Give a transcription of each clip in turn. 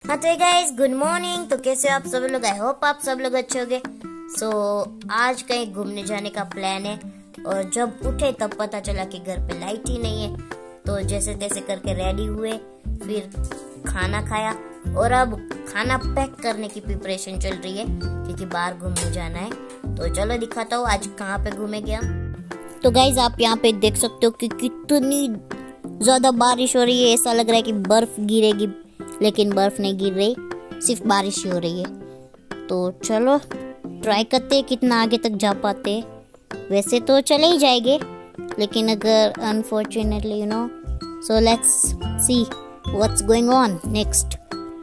हाँ तो guys good morning. तो कैसे हो आप सब लोग? आई होप आप सब लोग अच्छे होंगे। आज कहीं घूमने जाने का प्लान है और जब उठे तब पता चला कि घर पे लाइट ही नहीं है। तो जैसे तैसे करके रेडी हुए, फिर खाना खाया और अब खाना पैक करने की प्रिपरेशन चल रही है क्योंकि बाहर घूमने जाना है। तो चलो दिखाता हूँ आज कहाँ पे घूमेंगे हम। तो गाइस आप यहाँ पे देख सकते हो कि कितनी ज्यादा बारिश हो रही है। ऐसा लग रहा है कि बर्फ गिरेगी, लेकिन बर्फ नहीं गिर रही, सिर्फ बारिश ही हो रही है। तो चलो ट्राई करते हैं कितना आगे तक जा पाते हैं। वैसे तो चले ही जाएंगे, लेकिन अगर unfortunately so let's see what's going on next.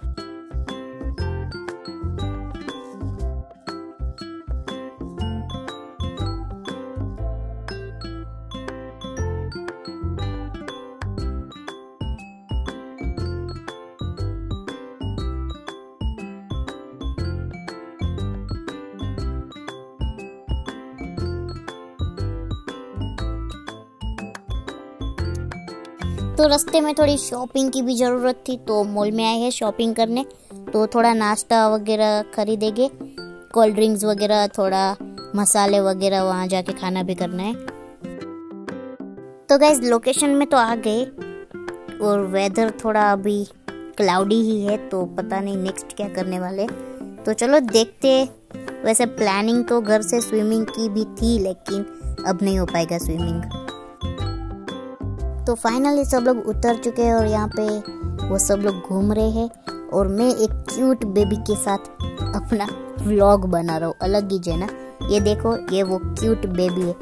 तो रास्ते में थोड़ी शॉपिंग की भी ज़रूरत थी, तो मॉल में आए हैं शॉपिंग करने। तो थोड़ा नाश्ता वगैरह खरीदेंगे, कोल्ड ड्रिंक्स वगैरह, थोड़ा मसाले वगैरह वहाँ जाके खाना भी करना है। तो गाइस लोकेशन में तो आ गए और वेदर थोड़ा अभी क्लाउडी ही है, तो पता नहीं नेक्स्ट क्या करने वाले। तो चलो देखते। वैसे प्लानिंग तो घर से स्विमिंग की भी थी, लेकिन अब नहीं हो पाएगा स्विमिंग। तो फाइनली सब लोग उतर चुके हैं और यहाँ पे वो सब लोग घूम रहे हैं और मैं एक क्यूट बेबी के साथ अपना व्लॉग बना रहा हूँ। अलग ही है ना, ये देखो, ये वो क्यूट बेबी है।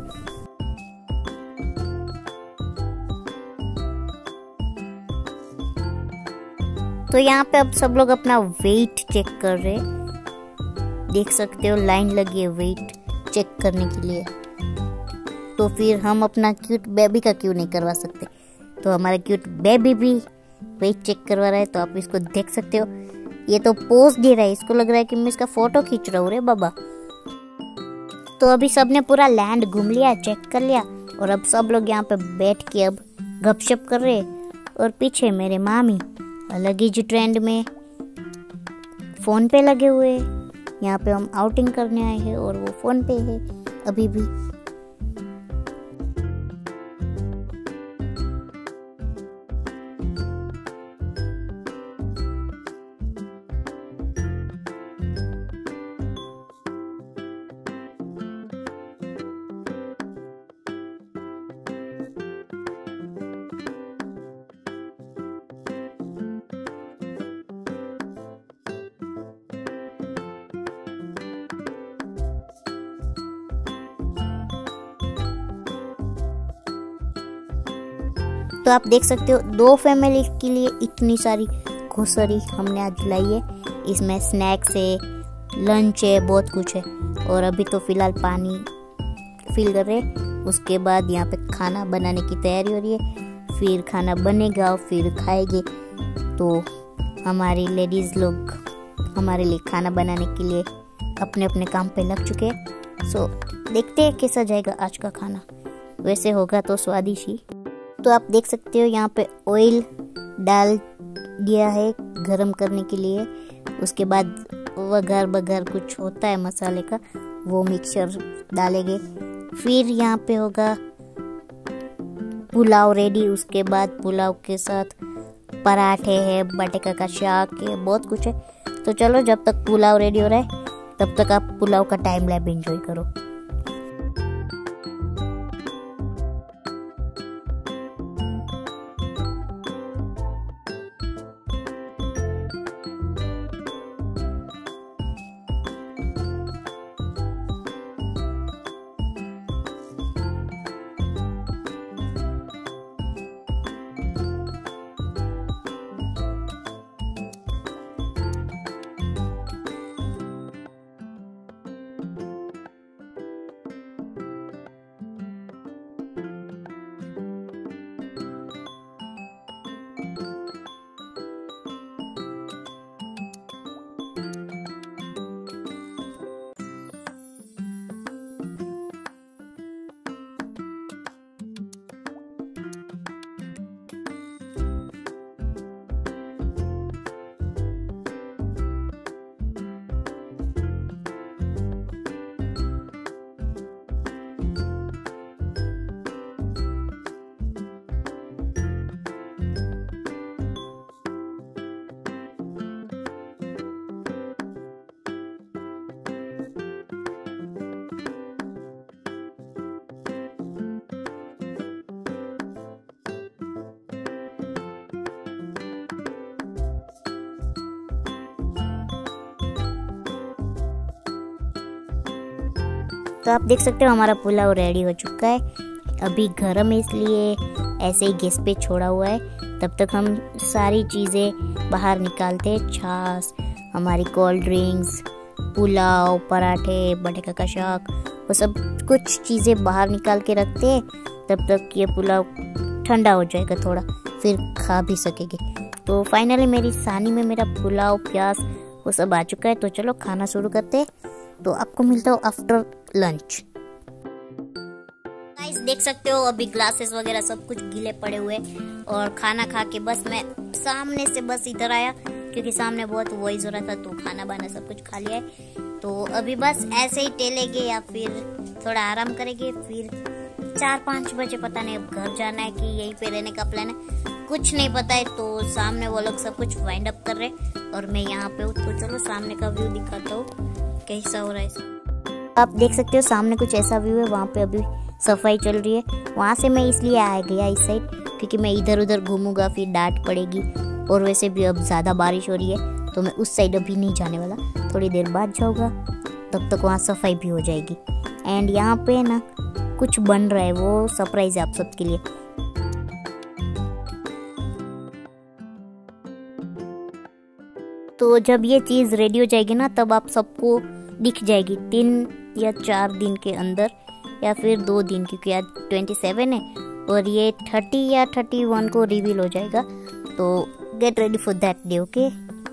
तो यहाँ पे अब सब लोग अपना वेट चेक कर रहे हैं, देख सकते हो लाइन लगी है वेट चेक करने के लिए। तो फिर हम अपना क्यूट बेबी का क्यों नहीं करवा सकते। तो हमारा क्यूट बेबी भी वेट चेक करवा रहा है, तो आप इसको देख सकते हो। ये तो पोज दे रहा है, इसको लग रहा है कि मैं इसका फोटो खींच रहा हूँ रे बाबा। तो अभी सबने पूरा लैंड घूम लिया, चेक कर लिया और अब सब लोग यहाँ पे बैठ के अब गपशप कर रहे हैं। और पीछे मेरे मामी अलग ही जो ट्रेंड में फोन पे लगे हुए हैं। यहाँ पे हम आउटिंग करने आए हैं और वो फोन पे है अभी भी। तो आप देख सकते हो 2 फैमिली के लिए इतनी सारी ग्रोसरी हमने आज लाई है। इसमें स्नैक्स है, लंच है, बहुत कुछ है। और अभी तो फिलहाल पानी फिल कर रहे हैं। उसके बाद यहाँ पे खाना बनाने की तैयारी हो रही है। फिर खाना बनेगा, फिर खाएंगे। तो हमारी लेडीज़ लोग हमारे लिए खाना बनाने के लिए अपने अपने काम पे लग चुके हैं। सो देखते हैं कैसा जाएगा आज का खाना। वैसे होगा तो स्वादिष्ट ही। तो आप देख सकते हो यहाँ पे ऑयल डाल दिया है गरम करने के लिए। उसके बाद वघार बघार कुछ होता है मसाले का, वो मिक्सचर डालेंगे। फिर यहाँ पे होगा पुलाव रेडी। उसके बाद पुलाव के साथ पराठे है, बटेका का साग है, बहुत कुछ है। तो चलो जब तक पुलाव रेडी हो रहा है तब तक आप पुलाव का टाइम लैप एंजॉय करो। तो आप देख सकते हो हमारा पुलाव रेडी हो चुका है। अभी गरम है इसलिए ऐसे ही गैस पे छोड़ा हुआ है। तब तक हम सारी चीज़ें बाहर निकालते हैं, छाछ, हमारी कोल्ड ड्रिंक्स, पुलाव, पराठे, बटेका का साग, वो सब कुछ चीज़ें बाहर निकाल के रखते हैं। तब तक ये पुलाव ठंडा हो जाएगा थोड़ा, फिर खा भी सकेंगे। तो फाइनली मेरी सानी में मेरा पुलाव, प्याज वो सब आ चुका है। तो चलो खाना शुरू करते हैं। तो आपको मिलता हूँ आफ्टर लंच। गाइस देख सकते हो अभी ग्लासेस वगैरह सब कुछ गीले पड़े हुए, और खाना खा के बस मैं सामने से बस इधर आया क्योंकि सामने बहुत वॉइस हो रहा था, तो खाना बाना सब कुछ खा लिया है। तो अभी बस ऐसे ही टेलेंगे या फिर थोड़ा आराम करेंगे, फिर 4-5 बजे पता नहीं अब घर जाना है कि यहीं पे रहने का प्लान है, कुछ नहीं पता है। तो सामने वो लोग सब कुछ वाइंड अप कर रहे और मैं यहाँ पे हूँ। तो चलो सामने का व्यू दिखाता हूँ कैसा हो रहा है। आप देख सकते हो सामने कुछ ऐसा व्यू है, वहाँ पे अभी सफाई चल रही है। वहाँ से मैं इसलिए आ गया इस साइड क्योंकि मैं इधर उधर घूमूंगा फिर डांट पड़ेगी, और वैसे भी अब ज़्यादा बारिश हो रही है तो मैं उस साइड अभी नहीं जाने वाला, थोड़ी देर बाद जाऊँगा, तब तक वहाँ सफाई भी हो जाएगी। एंड यहाँ पे ना कुछ बन रहा है, वो सरप्राइज है आप सबके लिए। तो जब ये चीज़ रेडी हो जाएगी ना तब आप सबको दिख जाएगी 3 या 4 दिन के अंदर, या फिर 2 दिन, क्योंकि आज 27 है और ये 30 या 31 को रिवील हो जाएगा। तो get ready for that day, okay.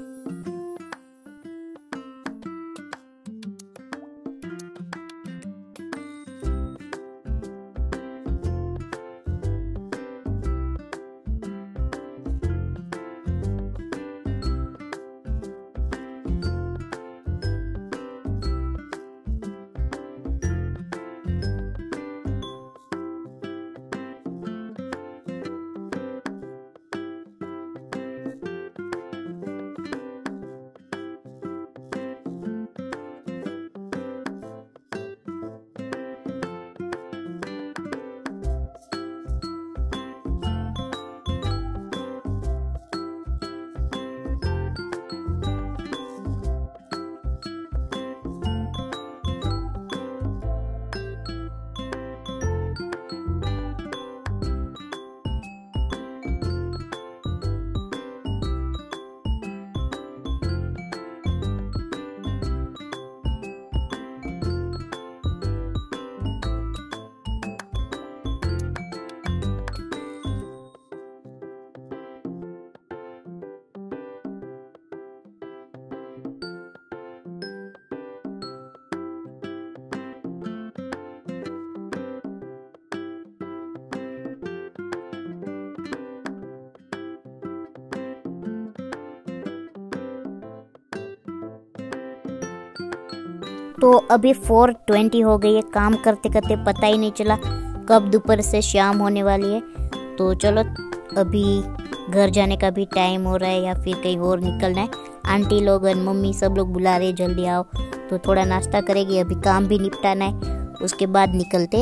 तो अभी 4:20 हो गई है, काम करते करते पता ही नहीं चला कब दोपहर से शाम होने वाली है। तो चलो अभी घर जाने का भी टाइम हो रहा है या फिर कहीं और निकलना है। आंटी लोग और मम्मी सब लोग बुला रहे जल्दी आओ, तो थोड़ा नाश्ता करेगी, अभी काम भी निपटाना है, उसके बाद निकलते।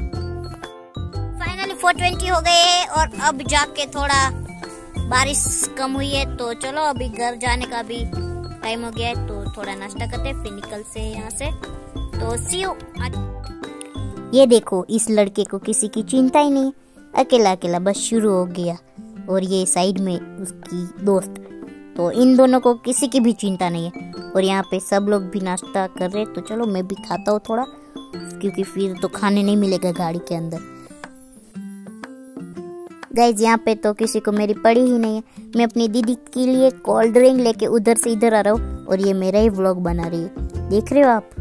फाइनली 4:20 हो गए हैं और अब जाके थोड़ा बारिश कम हुई है, तो चलो अभी घर जाने का भी टाइम हो गया है। तो थोड़ा नाश्ता करते फिर निकलते हैं यहाँ से। तो सी यू। ये देखो इस लड़के को किसी की चिंता ही नहीं, अकेला अकेला बस शुरू हो गया, और ये साइड में उसकी दोस्त। तो इन दोनों को किसी की भी चिंता नहीं है, और यहाँ पे सब लोग भी नाश्ता कर रहे। तो चलो मैं भी खाता हूँ थोड़ा, क्योंकि फिर तो खाने नहीं मिलेगा गाड़ी के अंदर। गाइज यहाँ पे तो किसी को मेरी पड़ी ही नहीं है। मैं अपनी दीदी के लिए कोल्ड ड्रिंक लेके उधर से इधर आ रहा हूँ, और ये मेरा ही व्लॉग बना रही है, देख रहे हो आप।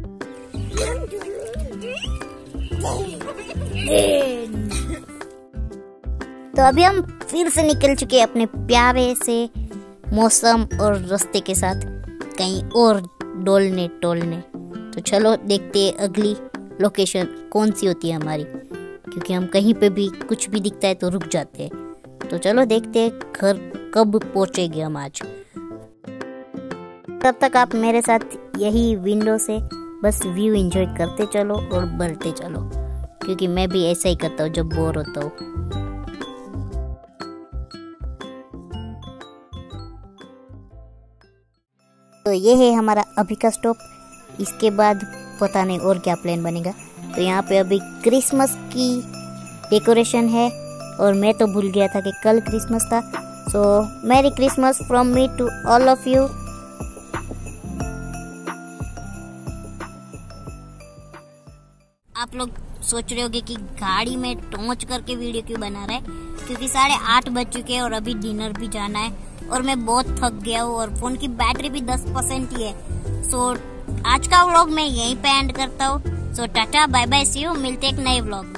तो अभी हम फिर से निकल चुके हैं अपने प्यारे से मौसम और रास्ते के साथ कहीं और डोलने टोलने। तो चलो देखते हैं अगली लोकेशन कौन सी होती है हमारी, क्योंकि हम कहीं पे भी कुछ भी दिखता है तो रुक जाते हैं। तो चलो देखते हैं घर कब पहुंचेंगे हम आज। तब तक आप मेरे साथ यही विंडो से बस व्यू एंजॉय करते चलो और बढ़ते चलो, क्योंकि मैं भी ऐसा ही करता हूँ जब बोर होता हूँ। तो ये है हमारा अभी का स्टॉप। इसके बाद पता नहीं और क्या प्लान बनेगा। तो यहाँ पे अभी क्रिसमस की डेकोरेशन है और मैं तो भूल गया था कि कल क्रिसमस था। So merry Christmas from me to all of you. आप लोग सोच रहे होगे कि गाड़ी में टॉर्च करके वीडियो क्यों बना रहा है, क्योंकि 8:30 बज चुके हैं और अभी डिनर भी जाना है और मैं बहुत थक गया हूँ और फोन की बैटरी भी 10% ही है। सो आज का व्लॉग मैं यहीं पे एंड करता हूँ। So tata bye bye, see you, मिलते एक नए व्लॉग।